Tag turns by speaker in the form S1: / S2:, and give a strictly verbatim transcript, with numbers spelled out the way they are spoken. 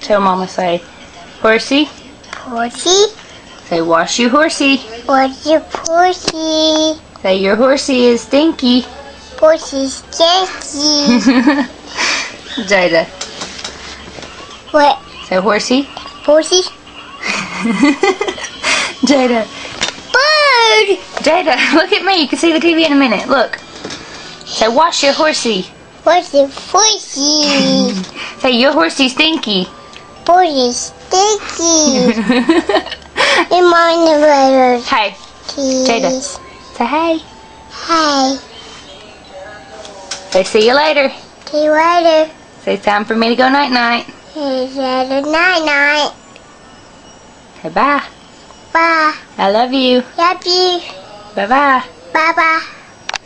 S1: Tell Mama, say, horsey.
S2: Horsey.
S1: Say, wash you horsey.
S2: Wash your horsey.
S1: Say, your horsey is stinky.
S2: Horsey stinky.
S1: Jada.
S2: What?
S1: Say, horsey.
S2: Horsey.
S1: Jada.
S2: Bird.
S1: Jada, look at me. You can see the T V in a minute. Look. Say, wash your horsey.
S2: Wash your horsey.
S1: Say, your horsey stinky.
S2: Horsey stinky. In my letter.
S1: Hey. Jada. Say, hey.
S2: Hey.
S1: Say, see you later.
S2: See you later.
S1: Say, it's time for me to go night-night.
S2: It's night night.
S1: Say, bye.
S2: Bye.
S1: I love you.
S2: Love you.
S1: Bye-bye.
S2: Bye bye.